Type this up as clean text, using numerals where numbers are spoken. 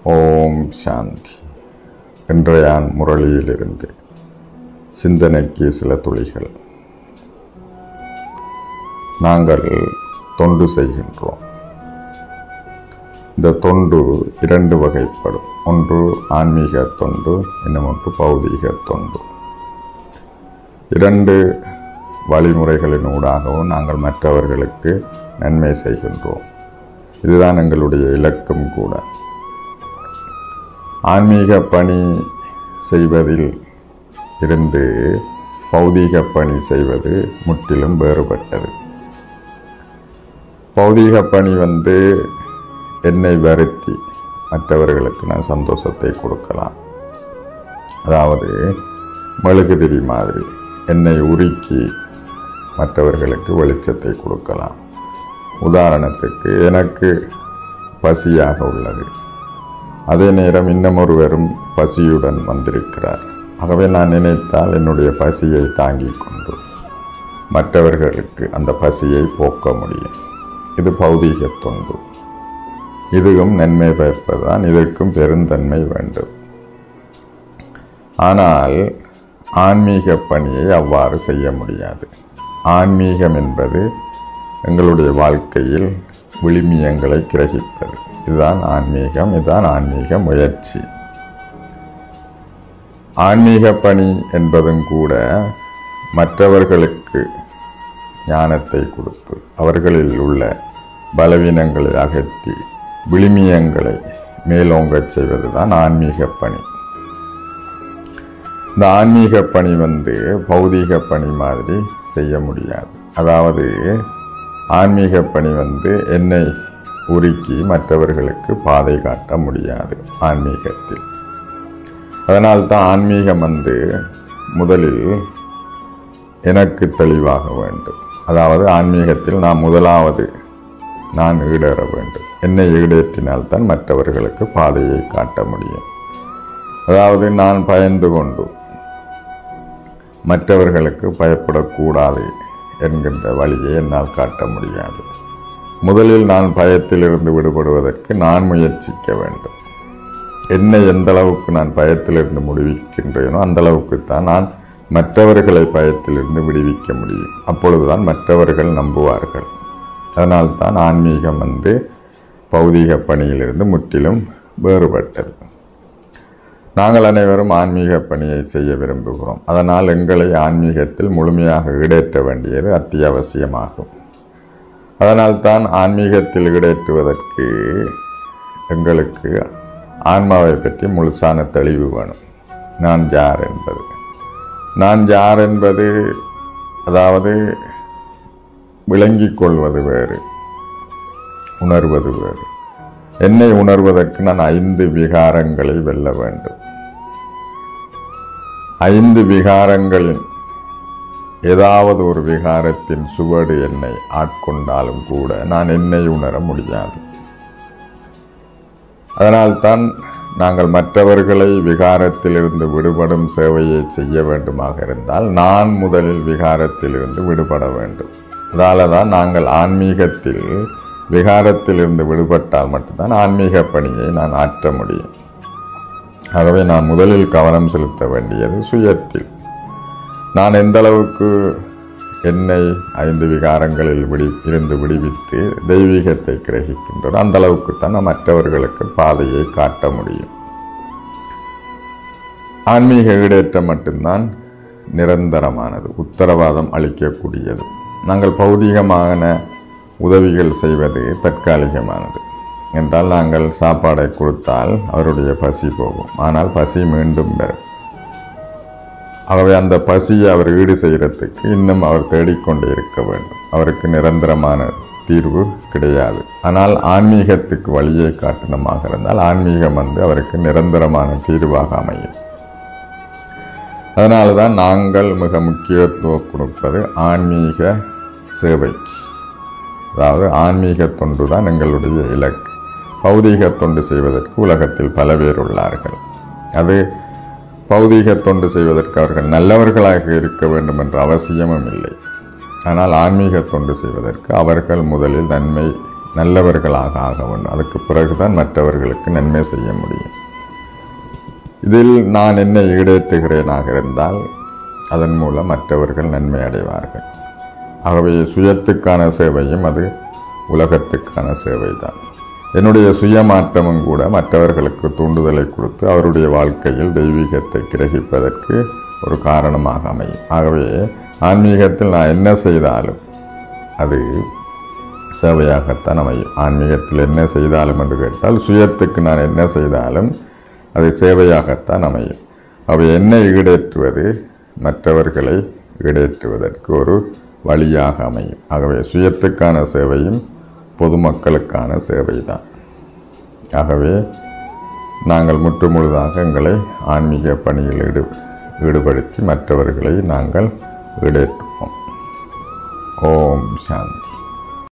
ஓம் சாந்தி. இன்றைய முரளியிலிருந்து சிந்தனைக்கு சில துளிகள். நாங்கள் தொண்டு செய்கின்றோம். இந்த தொண்டு இரண்டு வகைப்படும். ஒன்று ஆன்மீக தொண்டு, இன்னும் ஒன்று பௌதீக தொண்டு. இரண்டு வழிமுறைகளின் ஊடாகவும் நாங்கள் மற்றவர்களுக்கு நன்மை செய்கின்றோம். இதுதான் எங்களுடைய இலக்கும் கூட. ஆன்மீக பணி செய்வதில் இருந்து பௌதீக பணி செய்வது முற்றிலும் வேறுபட்டது. பௌதீக பணி என்னை வருத்தி மற்றவர்களுக்கு நான் சந்தோஷத்தை கொடுக்கலாம். அதாவது மெழுகுதிரி மாதிரி என்னை உருக்கி மற்றவர்களுக்கு வெளிச்சத்தை கொடுக்கலாம். உதாரணத்துக்கு, எனக்கு பசியாக உள்ளது, அதே நேரம் இன்னமொருவரும் பசியுடன் வந்திருக்கிறார். ஆகவே நான் நினைத்தால் என்னுடைய பசியை தாங்கிக் கொண்டு மற்றவர்களுக்கு அந்த பசியை போக்க முடியும். இது பௌதீக தொண்டு. இதுவும் நன்மை பயப்பதுதான். இதற்கும் பெருந்தன்மை வேண்டும். ஆனால் ஆன்மீக பணியை அவ்வாறு செய்ய முடியாது. ஆன்மீகம் என்பது எங்களுடைய வாழ்க்கையில் விழுமியங்களை கிரகிப்பது. இதுதான் ஆன்மீகம். இதுதான் ஆன்மீக முயற்சி. ஆன்மீக பணி என்பதும் கூட மற்றவர்களுக்கு ஞானத்தை கொடுத்து அவர்களில் உள்ள பலவீனங்களை அகற்றி விழுமியங்களை மேலோங்கச் செய்வது தான் ஆன்மீக பணி. இந்த ஆன்மீக பணி பௌதீக பணி மாதிரி செய்ய முடியாது. அதாவது ஆன்மீக பணி என்னை உருக்கி மற்றவர்களுக்கு பாதை காட்ட முடியாது ஆன்மீகத்தில். அதனால்தான் ஆன்மீகம் முதலில் எனக்கு தெளிவாக வேண்டும். அதாவது ஆன்மீகத்தில் முதலாவது நான் ஈடேற வேண்டும். என்னை ஈடேற்றினால்தான் மற்றவர்களுக்கு பாதையை காட்ட முடியும். அதாவது நான் பயந்து கொண்டு மற்றவர்களுக்கு பயப்படக்கூடாது என்கின்ற வழியை என்னால் காட்ட முடியாது. முதலில் நான் பயத்திலிருந்து விடுபடுவதற்கு நான் முயற்சிக்க வேண்டும். என்னை எந்த அளவுக்கு நான் பயத்திலிருந்து விடுவிக்கின்றேனோ அந்த அளவுக்குத்தான் நான் மற்றவர்களை பயத்திலிருந்து விடுவிக்க முடியும். அப்பொழுதுதான் மற்றவர்கள் நம்புவார்கள். அதனால்தான் ஆன்மீகம் பௌதீக பணியிலிருந்து முற்றிலும் வேறுபட்டது. நாங்கள் அனைவரும் ஆன்மீக பணியை செய்ய விரும்புகிறோம். அதனால் எங்களை ஆன்மீகத்தில் முழுமையாக ஈடேற்ற வேண்டியது அத்தியாவசியமாகும். அதனால்தான் ஆன்மீகத்தில் ஈடேற்றுவதற்கு எங்களுக்கு ஆன்மாவை பற்றி முழுசான தெளிவு வேணும். நான் யார் என்பது அதாவது விளங்கிக் கொள்வது வேறு, உணர்வது வேறு. என்னை உணர்வதற்கு நான் 5 விகாரங்களை வெல்ல வேண்டும். 5 விகாரங்களின் ஏதாவது ஒரு விகாரத்தின் சுவடு என்னை ஆட்கொண்டாலும் கூட நான் என்னை உணர முடியாது. அதனால்தான் நாங்கள் மற்றவர்களை விகாரத்திலிருந்து விடுபடும் சேவையை செய்ய வேண்டுமாக இருந்தால் நான் முதலில் விகாரத்திலிருந்து விடுபட வேண்டும். அதால தான் நாங்கள் ஆன்மீகத்தில் விகாரத்திலிருந்து விடுபட்டால் மட்டும்தான் ஆன்மீக பணியை நான் ஆற்ற முடியும். ஆகவே நான் முதலில் கவனம் செலுத்த வேண்டியது சுயத்தில். நான் எந்த அளவுக்கு என்னை 5 விகாரங்களில் இருந்து விடுவித்து தெய்வீகத்தை கிரகிக்கின்றோம், அந்த அளவுக்குத்தான் நான் மற்றவர்களுக்கு பாதையை காட்ட முடியும். ஆன்மீக ஈடேற்றம் மட்டும்தான் நிரந்தரமானது, உத்தரவாதம் அளிக்கக்கூடியது. நாங்கள் பௌதீகமான உதவிகள் செய்வது தற்காலிகமானது. என்றால் நாங்கள் சாப்பாடை கொடுத்தால் அவருடைய பசி போகும், ஆனால் பசி மீண்டும் வரும். ஆகவே அந்த பசியை அவர் ஈடு செய்கிறதுக்கு இன்னும் அவர் தேடிக்கொண்டே இருக்க வேண்டும். அவருக்கு நிரந்தரமான தீர்வு கிடையாது. ஆனால் ஆன்மீகத்துக்கு வழியை காட்டணமாக இருந்தால் ஆன்மீகம் அவருக்கு நிரந்தரமான தீர்வாக அமையும். அதனால தான் நாங்கள் மிக முக்கியத்துவம் கொடுப்பது ஆன்மீக சேவைக்கு. அதாவது ஆன்மீக தொண்டு தான் எங்களுடைய இலக்கு. பௌதீக தொண்டு செய்வதற்கு உலகத்தில் பல பேர் உள்ளார்கள். அது பௌதீக தொண்டு செய்வதற்கு அவர்கள் நல்லவர்களாக இருக்க வேண்டும் என்ற அவசியமும் இல்லை. ஆனால் ஆன்மீக தொண்டு செய்வதற்கு அவர்கள் முதலில் நல்லவர்களாக ஆக வேண்டும். அதுக்கு பிறகுதான் மற்றவர்களுக்கு நன்மை செய்ய முடியும். இதில் நான் என்னை ஈடேற்றுகிறேனாக இருந்தால் அதன் மூலம் மற்றவர்கள் நன்மை அடைவார்கள். ஆகவே சுயத்துக்கான சேவையும் அது உலகத்துக்கான சேவை தான். என்னுடைய சுயமாற்றமும் கூட மற்றவர்களுக்கு தூண்டுதலை கொடுத்து அவருடைய வாழ்க்கையில் தெய்வீகத்தை கிரகிப்பதற்கு ஒரு காரணமாக அமையும். ஆகவே ஆன்மீகத்தில் நான் என்ன செய்தாலும் அது சேவையாகத்தான் அமையும். ஆன்மீகத்தில் என்ன செய்தாலும் என்று கேட்டால் சுயத்துக்கு நான் என்ன செய்தாலும் அது சேவையாகத்தான் அமையும். அவை என்னை ஈடேற்றுவது மற்றவர்களை ஈடேற்றுவதற்கு ஒரு வழியாக அமையும். ஆகவே சுயத்துக்கான சேவையும் பொதுமக்களுக்கான சேவை தான். ஆகவே நாங்கள் முற்றுமுழுதாக எங்களை ஆன்மீக பணியில் ஈடுபடுத்தி மற்றவர்களை நாங்கள் ஈடேற்றுவோம். ஓம் சாந்தி.